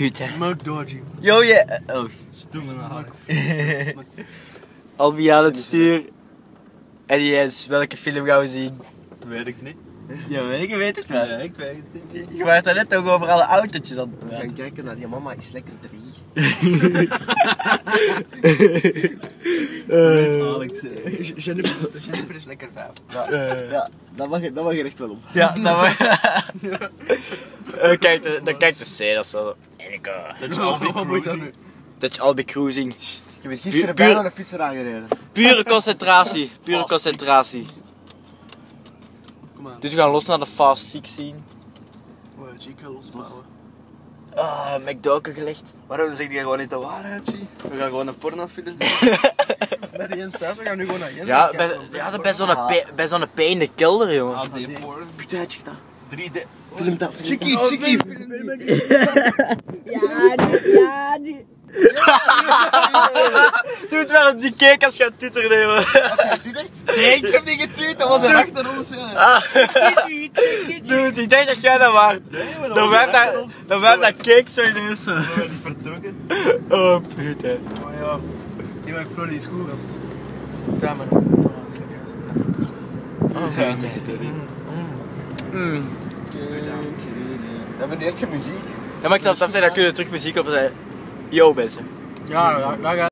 Puut, hè. Muk dodgy. Yo, je... Oh. Stoemen naar Albi aan het stuur. En Jens, welke film gaan we zien? Weet ik niet. Ja, ik weet het wel. Ja, ik weet het niet. Je was daar net ook over alle autootjes aan het We praten. gaan kijken naar je mama is lekker 3. Alex. Jennifer is lekker 5. Ja, dat mag je echt wel op. Ja, dan maar... Dan kijkt de C, dat is zo... DutchAlbi cruising. DutchAlbi cruising. Ik heb gisteren Puur- bijna een fietser aangereden. Pure concentratie. Pure concentratie. Kom aan. Dus we gaan los naar de Fast 6 zien. Oh, ik ga losbouwen. Ah, McDoken gelegd. Waarom zeg je gewoon niet de waarheid, zie? We gaan gewoon een pornofilm Bij de Jens thuis, we gaan nu gewoon naar Jens. Ja, bij zo'n P in de kelder, jongen. HD porn. Putain, check dat. 3D. Film dat. Chickie, chickie. Ja, nu. Doe het wel die cake als je gaat tutter nemen. Nee, ik heb niet getuurd, dat was er achter ons. Ja. Dude, ik denk dat jij dat waard. Dan werd dat cake zo ineens. We zijn niet vertrokken. Oh, puut, hè. Oh ja. Die maakt Florida is goed, gast. Ja, maar. Oh, dat is lekker, gast. Oh, puut, hè. We hebben nu echt geen muziek. Ja, maar ik zal het afzeggen, dan kunnen we terug muziek op. Yo, mensen. Ja, daar gaat